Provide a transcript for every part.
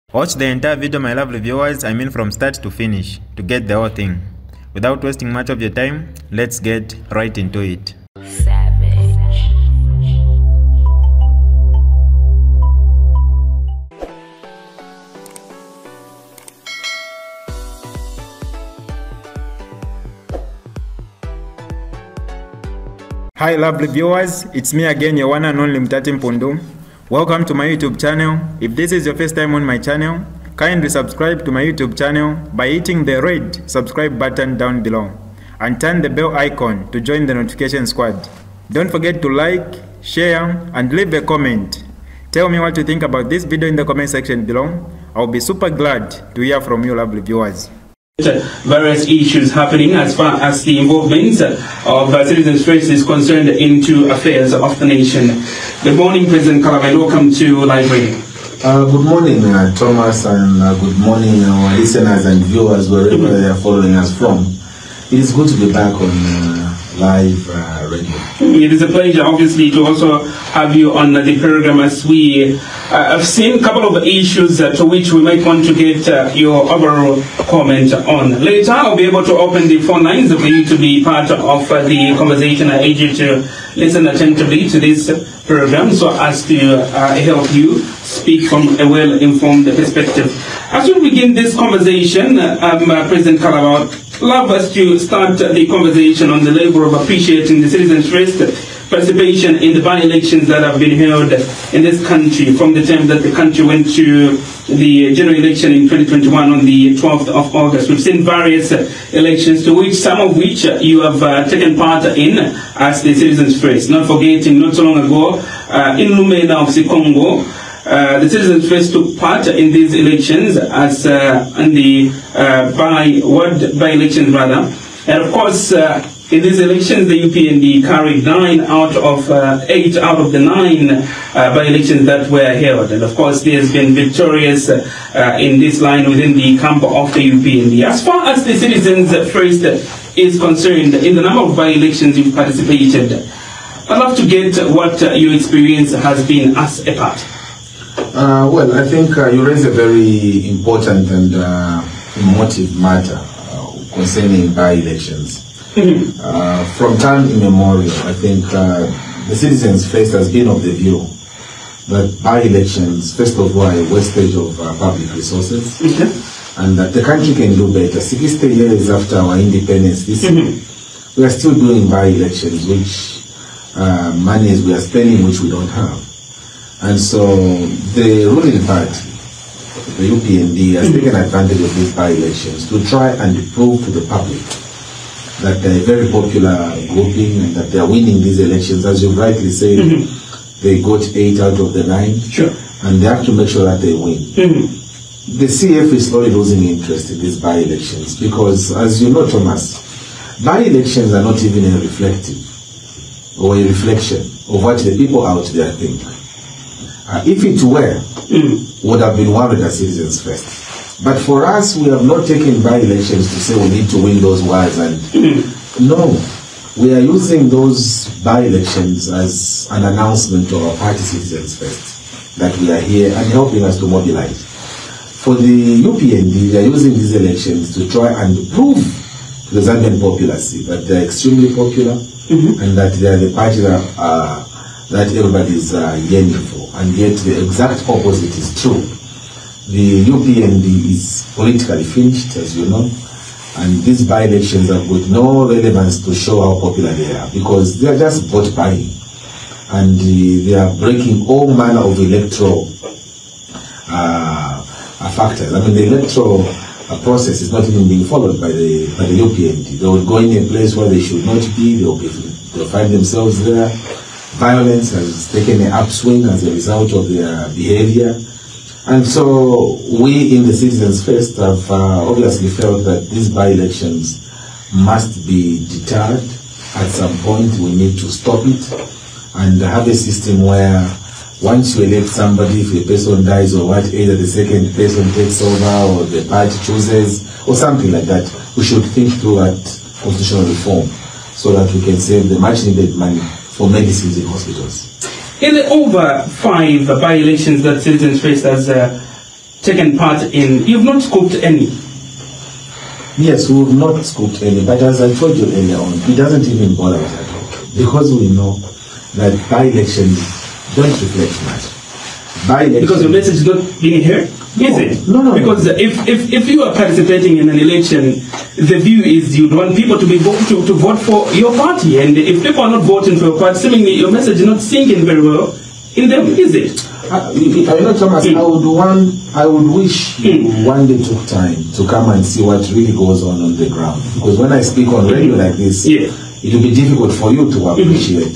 Watch the entire video, my lovely viewers, I mean from start to finish, to get the whole thing. Without wasting much of your time, let's get right into it. Hi lovely viewers, it's me again, your one and only Mtati Mpundu. Welcome to my YouTube channel. If this is your first time on my channel, kindly subscribe to my YouTube channel by hitting the red subscribe button down below and turn the bell icon to join the notification squad. Don't forget to like, share and leave a comment. Tell me what you think about this video in the comment section below. I'll be super glad to hear from you lovely viewers. Various issues happening as far as the involvement of Citizens First is concerned into affairs of the nation. Good morning, President Kalaba. Welcome to Live Radio. Good morning, Thomas, and good morning, our listeners and viewers, wherever they are following us from. It is good to be back on Live Radio. It is a pleasure, obviously, to also have you on the program as we have seen a couple of issues to which we might want to get your overall comment on. Later, I'll be able to open the phone lines for you to be part of the conversation. I urge you to listen attentively to this program so as to help you speak from a well-informed perspective. As we begin this conversation, President Kalaba, love us to start the conversation on the level of appreciating the Citizens First participation in the by-elections that have been held in this country from the time that the country went to the general election in 2021 on the 12th of August. We've seen various elections, to which some of which you have taken part in as the Citizens First. Not forgetting, not so long ago, in Lumena of Congo, the Citizens First took part in these elections as in the by-elections rather. And of course, in these elections, the UPND carried 8 out of the 9 by-elections that were held. And of course, they has been victorious in this line within the camp of the UPND. As far as the Citizens First is concerned, in the number of by-elections you've participated, I'd love to get what your experience has been as a part. Well, I think you raise a very important and emotive matter concerning by-elections. From time immemorial, I think the Citizens First has been of the view that by-elections, first of all, are a wastage of public resources, and that the country can do better. 60 years after our independence, we are still doing by-elections, which monies we are spending which we don't have. And so the ruling party, the UPND, has taken advantage of these by-elections to try and prove to the public that they're a very popular grouping and that they're winning these elections. As you rightly said, they got 8 out of the 9, and they have to make sure that they win. The CF is slowly losing interest in these by-elections because, as you know, Thomas, by-elections are not even a reflective or a reflection of what the people out there think. If it were, would have been worried as Citizens First. But for us, we have not taken by-elections to say we need to win those wars. And no, we are using those by-elections as an announcement to our party Citizens First that we are here and helping us to mobilize. For the UPND, they are using these elections to try and prove to the Zambian populace that they are extremely popular and that they are the party that everybody is yearning for. And yet the exact opposite is true. The UPND is politically finished, as you know, and these by-elections have got no relevance to show how popular they are because they are just vote buying, and they are breaking all manner of electoral factors. I mean, the electoral process is not even being followed by the UPND. They will go in a place where they should not be. They'll find themselves there. Violence has taken an upswing as a result of their behavior. And so we in the Citizens First have obviously felt that these by-elections must be deterred. At some point we need to stop it and have a system where once you elect somebody, if a person dies or what, either the second person takes over or the party chooses or something like that, we should think through that constitutional reform so that we can save the much needed money for medicines in hospitals. In the over 5 by-elections that Citizens First has taken part in. You've not scooped any. Yes, we have not scooped any, but as I told you earlier on, it doesn't even bother us at all. Because we know that by-elections don't reflect much. Because your message is not being heard? Is it? No. Because if you are participating in an election, the view is you'd want people to vote for your party. And if people are not voting for your party, seemingly your message is not sinking very well in them, is it? I know, Thomas, I would wish you one day took time to come and see what really goes on the ground. Because when I speak on radio like this, it will be difficult for you to appreciate.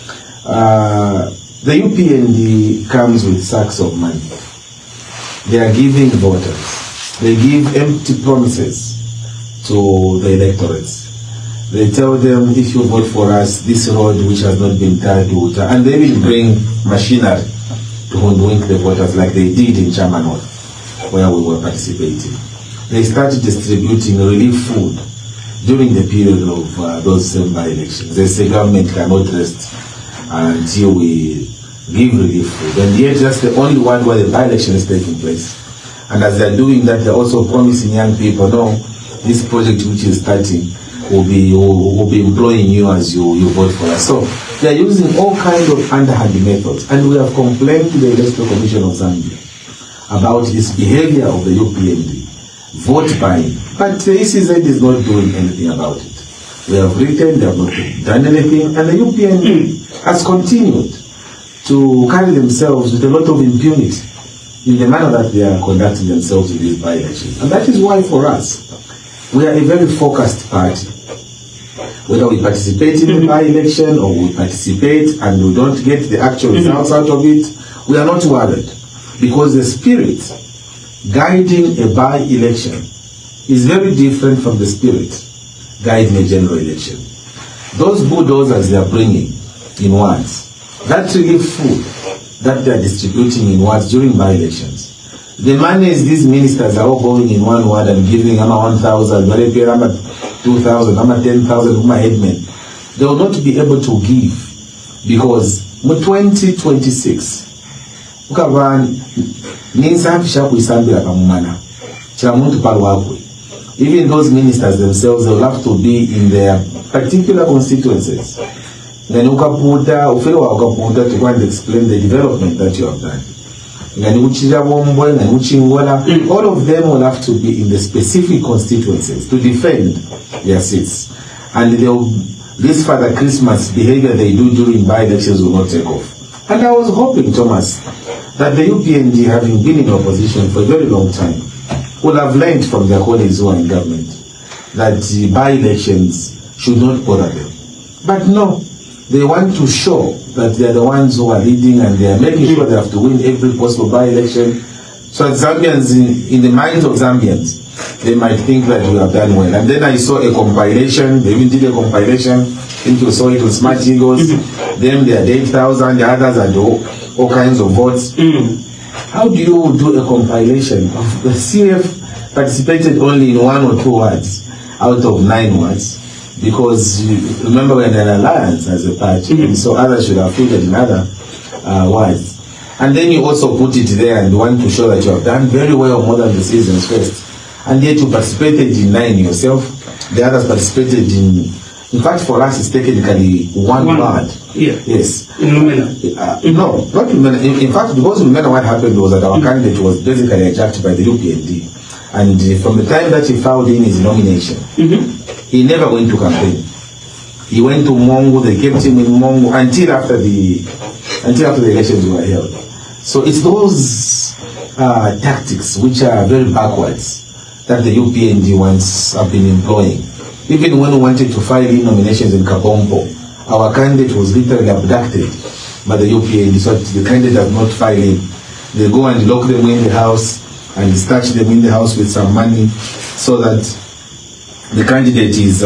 The UPND comes with sacks of money. They are giving voters. They give empty promises to the electorates. They tell them, if you vote for us, this road which has not been tied to water, and they will bring machinery to hoodwink the voters like they did in Chamanot, where we were participating. They started distributing relief food during the period of those same by-elections. They say government cannot rest until we give relief food. And yet that's the only one where the by-election is taking place. And as they're doing that, they're also promising young people, no, this project which is starting will be employing you as you vote for us. So they're using all kinds of underhand methods. And we have complained to the Electoral Commission of Zambia about this behavior of the UPND, vote buying. But the ECZ is not doing anything about it. We have written, they have not done anything, and the UPND has continued to carry themselves with a lot of impunity in the manner that they are conducting themselves in these by-elections. And that is why for us, we are a very focused party. Whether we participate in the by-election or we participate and we don't get the actual results out of it, we are not worried. Because the spirit guiding a by-election is very different from the spirit guiding a general election. Those bulldozers they are bringing in wards, that relief food that they are distributing in wards during by-elections, the monies these ministers are all going in one ward and giving 1,000, 2,000, 10,000 headmen, they will not be able to give because in 2026, even those ministers themselves, they will have to be in their particular constituencies. Then to go and explain the development that you have done. All of them will have to be in the specific constituencies to defend their seats. And this Father Christmas behavior they do during by-elections will not take off. And I was hoping, Thomas, that the UPND, having been in opposition for a very long time, would have learned from their colleagues who are in government that the by-elections should not bother them. But no, they want to show that they are the ones who are leading and they are making sure they have to win every possible by-election. So that Zambians, in the minds of Zambians, they might think that we have done well. And then I saw a compilation, they even did a compilation, I think you saw it with Smart Eagles, them they had 8,000, the others had all kinds of votes. How do you do a compilation of the CF participated only in 1 or 2 wards out of 9 wards? Because remember we're in an alliance as a party, and so others should have figured in other wards. And then you also put it there and want to show that you have done very well more than the citizens first. And yet you participated in 9 yourself, the others participated in fact for us it's technically one ward. Yeah. Yes. In Lumena? No, not Lumena. In fact, because Lumena, what happened was that our candidate was basically hijacked by the UPND. And from the time that he filed in his nomination, he never went to campaign. He went to Mongo, they kept him in Mongo until after the elections were held. So it's those tactics which are very backwards that the UPND once have been employing. Even when we wanted to file in nominations in Kabompo, our candidate was literally abducted by the UPND, so the candidate does not file in. They go and lock them in the house and dispatch them in the house with some money so that the candidate is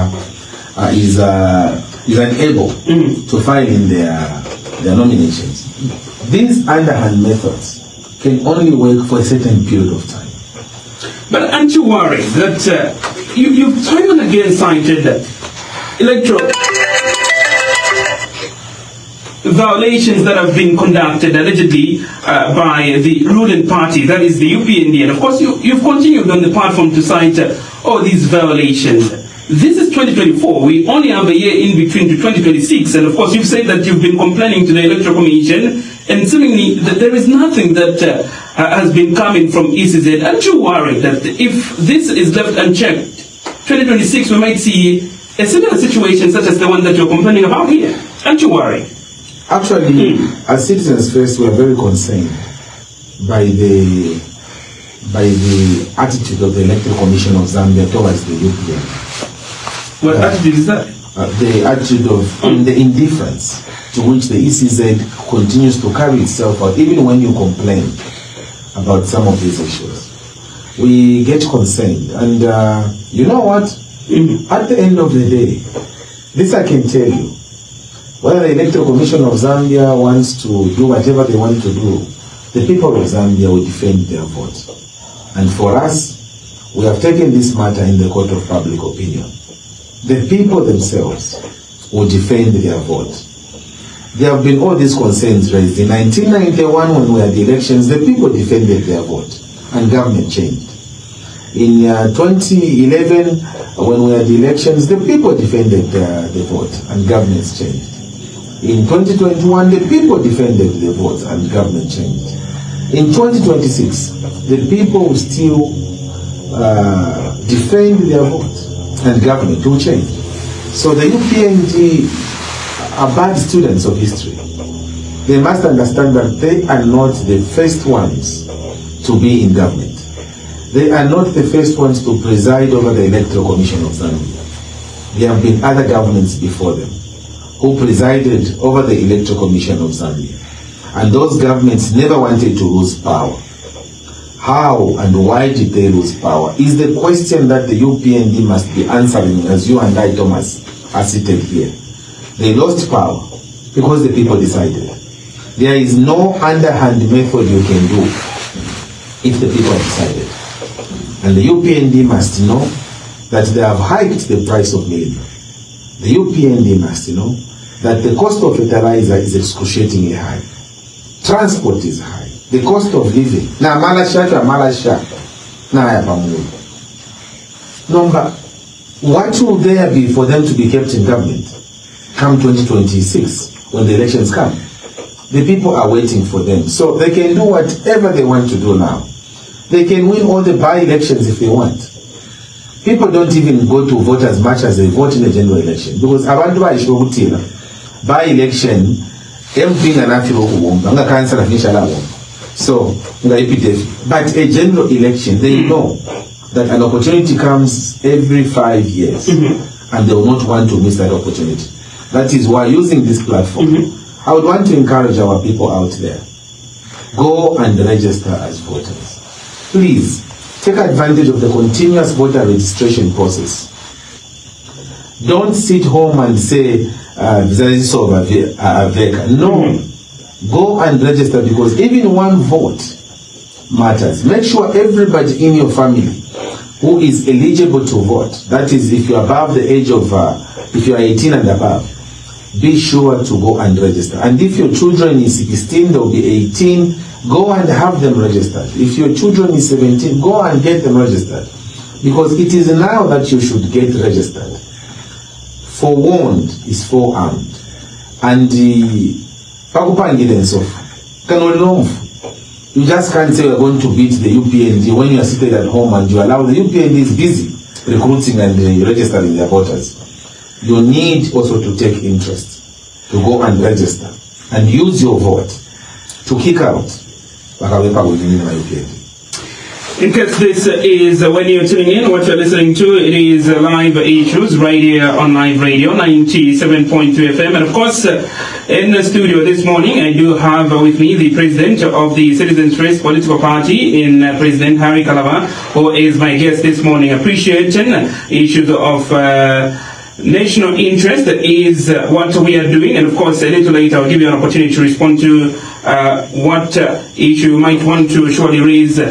unable to file in their nominations. These underhand methods can only work for a certain period of time. But aren't you worried that you've time and again cited that electoral... violations that have been conducted allegedly by the ruling party, that is the UPND. And of course, you've continued on the platform to cite all these violations. This is 2024. We only have a year in between to 2026. And of course, you've said that you've been complaining to the Electoral Commission, and seemingly that there is nothing that has been coming from ECZ. Aren't you worried that if this is left unchecked, 2026 we might see a similar situation such as the one that you're complaining about here? Aren't you worried? Actually, as Citizens First, we are very concerned by the attitude of the Electoral Commission of Zambia towards the UPN. What attitude is that? The attitude of the indifference to which the ECZ continues to carry itself out, even when you complain about some of these issues. We get concerned, and you know what? At the end of the day, this I can tell you, whether the Electoral Commission of Zambia wants to do whatever they want to do, the people of Zambia will defend their vote. And for us, we have taken this matter in the court of public opinion. The people themselves will defend their vote. There have been all these concerns raised. In 1991, when we had the elections, the people defended their vote, and government changed. In 2011, when we had the elections, the people defended the vote, and governments changed. In 2021, the people defended the vote, and government changed. In 2026, the people will still defend their vote, and government will change. So the UPND are bad students of history. They must understand that they are not the first ones to be in government. They are not the first ones to preside over the Electoral Commission of Zambia. There have been other governments before them who presided over the Electoral Commission of Zambia. And those governments never wanted to lose power. How and why did they lose power is the question that the UPND must be answering, as you and I, Thomas, are seated here. They lost power because the people decided. There is no underhand method you can do if the people have decided. And the UPND must know that they have hiked the price of milk. The UPND must know that the cost of fertilizer is excruciatingly high. Transport is high. The cost of living. Number, what will there be for them to be kept in government come 2026 when the elections come? The people are waiting for them. So they can do whatever they want to do now. They can win all the by-elections if they want. People don't even go to vote as much as they vote in a general election. Because abantu by-election, everything and nothing. So, but a general election, they know that an opportunity comes every 5 years, and they will not want to miss that opportunity. That is why, using this platform, I would want to encourage our people out there, go and register as voters. Please, take advantage of the continuous voter registration process. Don't sit home and say, no. Go and register, because even one vote matters. Make sure everybody in your family who is eligible to vote, that is if you're above the age of, if you're 18 and above, be sure to go and register. And if your children is 16, they'll be 18, go and have them registered. If your children is 17, go and get them registered. Because it is now that you should get registered. Forewarned is forearmed. And the you just can't say we're going to beat the UPND when you are seated at home and you allow the UPND is busy recruiting and registering their voters. You need also to take interest to go and register and use your vote to kick out UPND. In case this is when you're tuning in, what you're listening to, it is Live Issues right here on Live Radio 97.2 FM. And of course, in the studio this morning, I do have with me the president of the Citizens First political party, in President Harry Kalaba, who is my guest this morning. Appreciating issues of national interest is what we are doing. And of course, a little later, I'll give you an opportunity to respond to what issue you might want to surely raise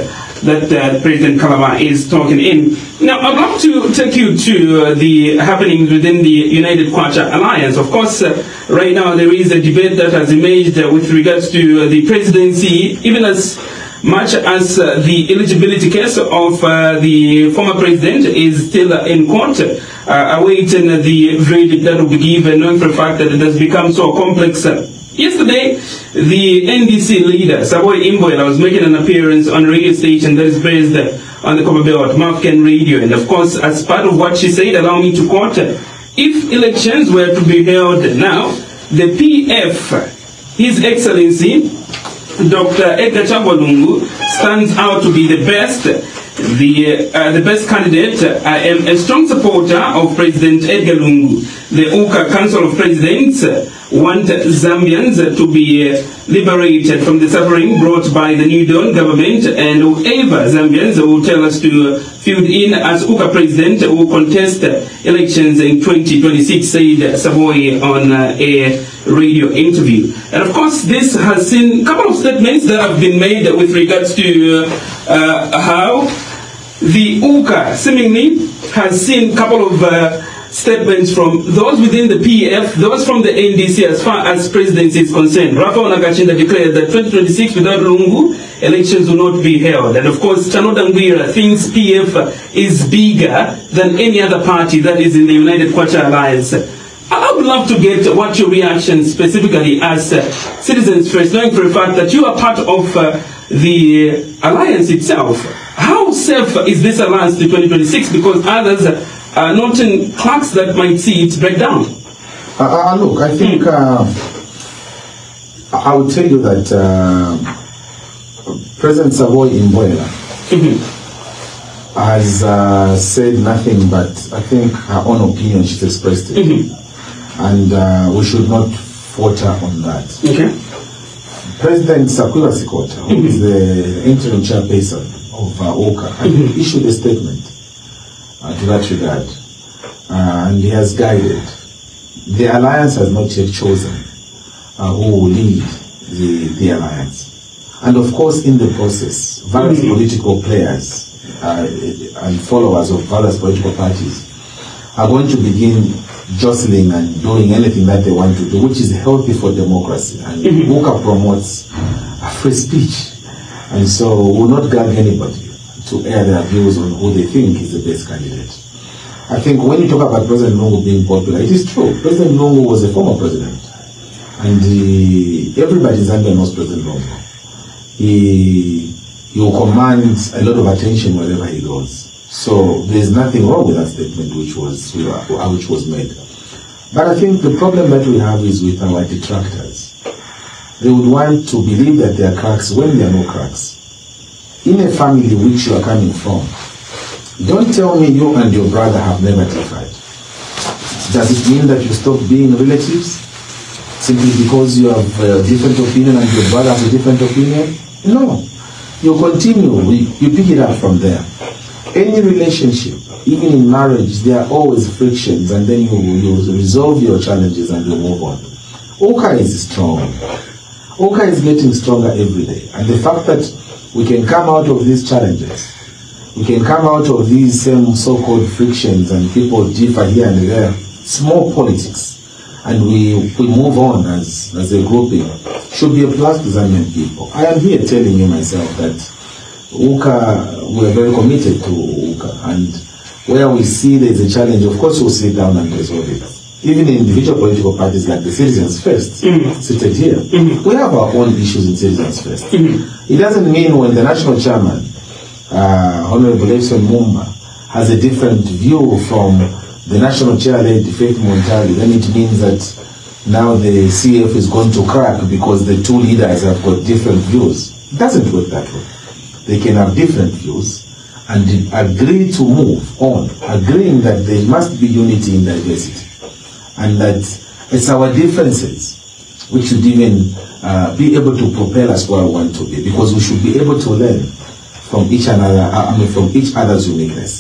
that President Kalama is talking in. Now, I'd love to take you to the happenings within the United Kwacha Alliance. Of course, right now there is a debate that has emerged with regards to the presidency, even as much as the eligibility case of the former president is still in court, awaiting the verdict that will be given, knowing for a fact that it has become so complex. Yesterday, the NDC leader, Saboy Imboyela, was making an appearance on a radio station that is based on the Commonwealth Mafken Radio. And of course, as part of what she said, allow me to quote, if elections were to be held now, the PF, His Excellency, Dr. Edgar Chagwa Lungu, stands out to be the best. The best candidate. I am a strong supporter of President Edgar Lungu. The Uka Council of Presidents want Zambians to be liberated from the suffering brought by the New Dawn government, and whoever Zambians will tell us to fill in as Uka president will contest elections in 2026, said Savoy on a radio interview. And of course, this has seen a couple of statements that have been made with regards to how the UKA seemingly has seen a couple of statements from those within the PF, those from the NDC as far as presidency is concerned. Rafa Onagachinda declared that 2026 without Lungu, elections will not be held. And of course, Chano Dangwira thinks PF is bigger than any other party that is in the United Kwacha Alliance. I would love to get what your reaction specifically as Citizens First, knowing for a fact that you are part of the alliance itself. How safe is this alliance to 2026? Because others are not in clerks that might see it break down. Look, I think I would tell you that President Savoy Imboyela has said nothing but, I think, her own opinion. She's expressed it. And we should not falter on that. President Sakuba Sikota, who is the interim chairperson of OKA, issued a statement to that regard. And he has guided. The alliance has not yet chosen who will lead the alliance. And of course, in the process, various political players and followers of various political parties are going to begin jostling and doing anything that they want to do, which is healthy for democracy. And UKA promotes free speech. And so will not gag anybody to air their views on who they think is the best candidate. I think when you talk about President Lungu being popular, it is true. President Lungu was a former president. And everybody in Zambia knows President Lungu. He will command a lot of attention wherever he goes. So there's nothing wrong with that statement which was made. But I think the problem that we have is with our detractors. They would want to believe that they are cracks when there are no cracks. In a family which you are coming from, don't tell me you and your brother have never differed. Does it mean that you stop being relatives simply because you have a different opinion and your brother has a different opinion? No. You continue, you pick it up from there. Any relationship, even in marriage, there are always frictions, and then you resolve your challenges and you move on. OKA is strong. OKA is getting stronger every day. And the fact that we can come out of these challenges, we can come out of these same so-called frictions and people differ here and there, small politics, and we move on as a grouping, should be a plus to Zambian people. I am here telling you myself that UKA, we are very committed to UKA, and where we see there is a challenge, of course we'll sit down and resolve it. Even in individual political parties like the Citizens First, seated here, we have our own issues in Citizens First. It doesn't mean when the national chairman, Honorable Edson Mumba, has a different view from the national chair-led Faith Montali, then it means that now the CF is going to crack because the two leaders have got different views. It doesn't work that way. They can have different views and agree to move on, agreeing that there must be unity in diversity, and that it's our differences which should even be able to propel us where we want to be, because we should be able to learn from each another, from each other's uniqueness.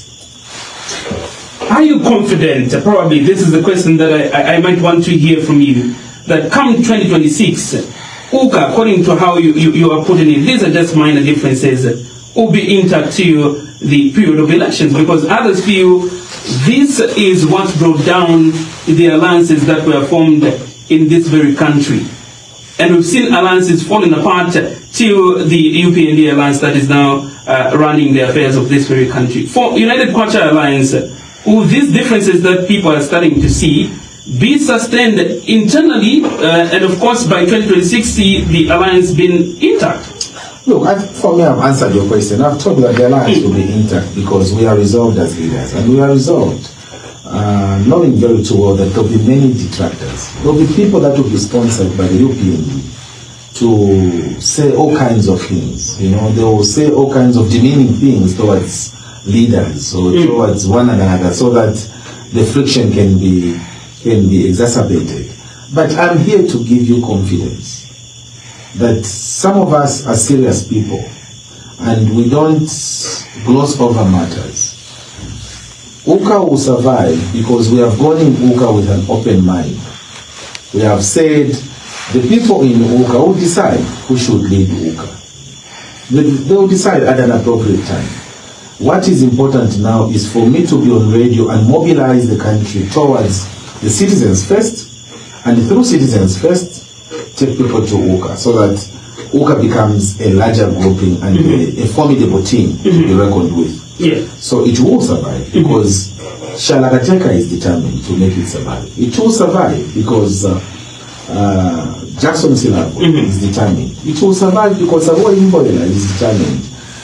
Are you confident, probably this is the question that I might want to hear from you, that come 2026, UKA, according to how you are putting it, these are just minor differences, will be intact till the period of elections, because others feel this is what brought down the alliances that were formed in this very country. And we've seen alliances falling apart till the UPND alliance that is now running the affairs of this very country. For United Kwacha Alliance, will these differences that people are starting to see be sustained internally, and of course by 2026 the alliance being intact? Look, for me, I've answered your question. I've told you that the alliance will be intact because we are resolved as leaders, and we are resolved, knowing very too well that there will be many detractors. There will be people that will be sponsored by the UPND to say all kinds of things. You know, they will say all kinds of demeaning things towards leaders or towards one another, so that the friction can be exacerbated. But I'm here to give you confidence that some of us are serious people and we don't gloss over matters. UKA will survive because we have gone in UKA with an open mind. We have said the people in UKA will decide who should lead UKA. They will decide at an appropriate time. What is important now is for me to be on radio and mobilize the country towards the citizens first, and through citizens first, take people to UKA, so that UKA becomes a larger grouping and a formidable team to be reckoned with. Yeah. So it will survive because Shalakateka is determined to make it survive. It will survive because Jackson Silabo is determined. It will survive because Awa Imboela is determined.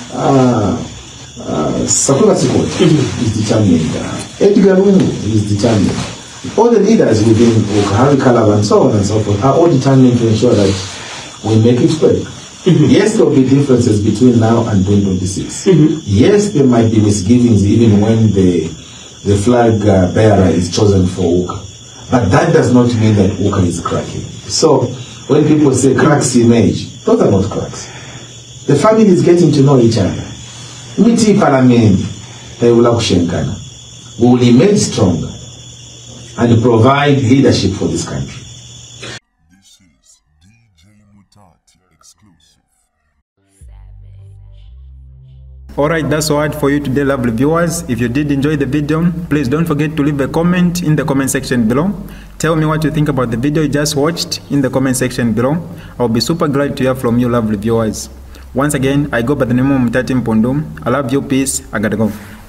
Sakura Sikot is determined. Edgar Lungu is determined. All the leaders within UKA, Harry Kalab and so on and so forth, are all determined to ensure that we make it work. Yes, there will be differences between now and 2026. Yes, there might be misgivings even when the flag bearer is chosen for UKA. But that does not mean that UKA is cracking. So when people say cracks emerge, those are not cracks. The family is getting to know each other. Miti Paramendi, we will emerge stronger and provide leadership for this country. This is DJ Mutati exclusive. Alright, that's all for you today, lovely viewers. If you did enjoy the video, please don't forget to leave a comment in the comment section below. Tell me what you think about the video you just watched in the comment section below. I'll be super glad to hear from you, lovely viewers. Once again, I go by the name of Mutati Mpundu. I love you, peace, I gotta go.